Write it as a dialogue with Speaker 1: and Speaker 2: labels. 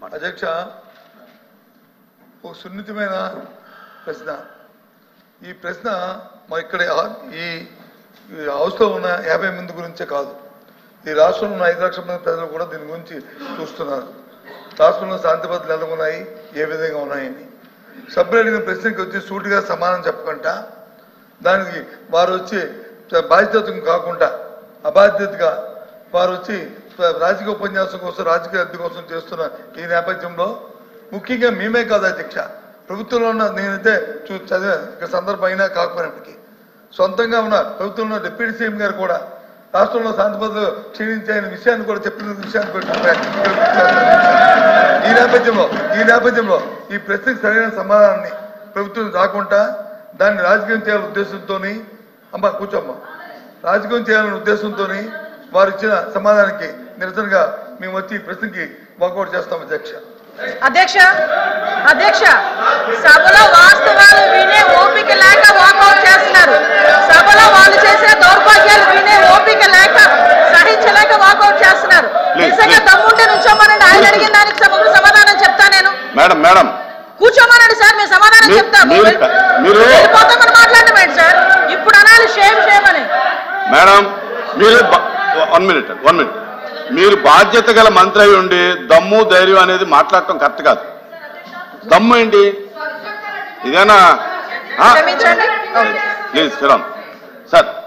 Speaker 1: అధ్యక్ష, ఒక సున్నితమైన ప్రశ్న. ఈ ప్రశ్న మా ఇక్కడ ఈ హౌస్లో ఉన్న 50 మంది గురించే కాదు, ఈ రాష్ట్రంలో ఉన్న 5 లక్షల మంది ప్రజలు కూడా దీని గురించి చూస్తున్నారు. రాష్ట్రంలో శాంతి భద్రతలు ఎలా ఉన్నాయి, ఏ విధంగా ఉన్నాయని. సభ్యులు అడిగిన ప్రశ్నకి వచ్చి సూటిగా సమాధానం చెప్పకుండా దానికి వారు వచ్చి బాధ్యత కాకుండా అబాధ్యతగా వారు వచ్చి రాజకీయ ఉపన్యాసం కోసం, రాజకీయ అద్దె కోసం చేస్తున్న ఈ నేపథ్యంలో ముఖ్యంగా మేమే కాదు అధ్యక్ష, ప్రభుత్వంలో ఉన్న నేనైతే చదివే సందర్భం అయినా కాకపోయినప్పటికీ సొంతంగా ఉన్న ప్రభుత్వంలో డిప్యూటీ సీఎం గారు కూడా రాష్ట్రంలో శాంతి భద్రతలు క్షీణించే విషయాన్ని కూడా చెప్పిన విషయాన్ని ఈ నేపథ్యంలో ఈ ప్రశ్నకు సరైన సమాధానాన్ని ప్రభుత్వం రాకుండా దాన్ని రాజకీయం చేయాలనే ఉద్దేశంతో కూర్చోమ్మా రాజకీయం చేయాలనే ఉద్దేశంతో వారు ఇచ్చిన సమాధానానికి నిరసనగా మేము వచ్చి ఈ ప్రశ్నకి వాకౌట్ చేస్తాం
Speaker 2: అధ్యక్ష సభలో వాస్తవాలు వినే ఓపిక లేక వాకౌట్ చేస్తున్నారు. సభలో వాళ్ళు చేసే దౌర్భాగ్యాలు వినే ఓపిక లేక సహించలేక వాకౌట్ చేస్తున్నారు. నిజంగా దమ్ముంటే నుంచోమనండి, ఆయన అడిగిన దానికి సమగ్ర సమాధానం చెప్తా. నేను మేడం కూర్చోమనండి సార్, మేము సమాధానం చెప్తాము. వెళ్ళిపోతామని మాట్లాడడం ఏంటి సార్? ఇప్పుడు అనాలి షేమ్ అని.
Speaker 3: మేడం మీరు 1 మినిట్ మీరు బాధ్యత గల మంత్రి అయి ఉండి దమ్ము ధైర్యం అనేది మాట్లాడటం కరెక్ట్ కాదు. దమ్ము ఏంటి? ఇదేనా? Please sir